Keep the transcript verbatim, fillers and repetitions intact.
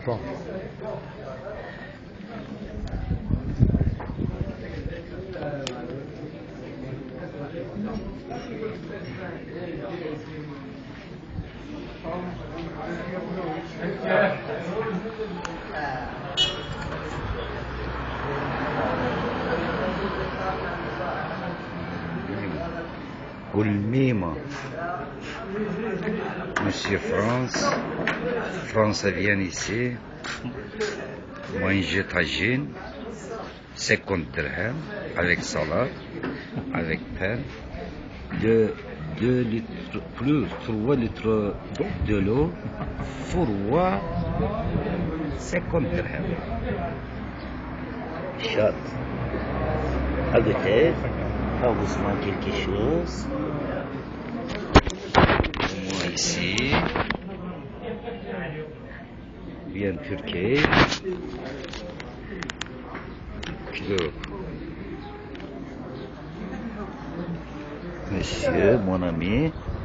pas. والميمة Monsieur France, France vient ici, manger tagine, cinquante dirhams, avec salade, avec pain, deux, deux litres, plus trois litres de l'eau, froid, cinquante dirhams. Chat, à goûter, à vous manger quelque chose. Moi ici, bien Turquie, le monsieur, mon ami.